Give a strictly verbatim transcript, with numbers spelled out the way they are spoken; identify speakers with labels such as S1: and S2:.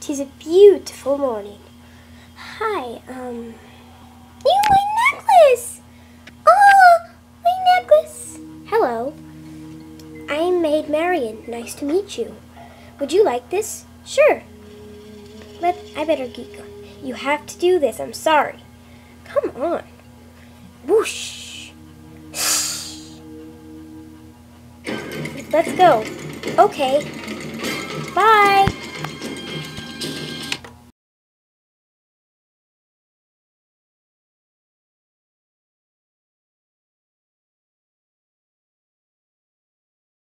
S1: 'Tis a beautiful morning. Hi, um... You, my necklace! Oh, my necklace! Hello. I'm Maid Marian. Nice to meet you. Would you like this? Sure. But I better get going. You have to do this. I'm sorry. Come on. Whoosh. Let's go. Okay. Bye.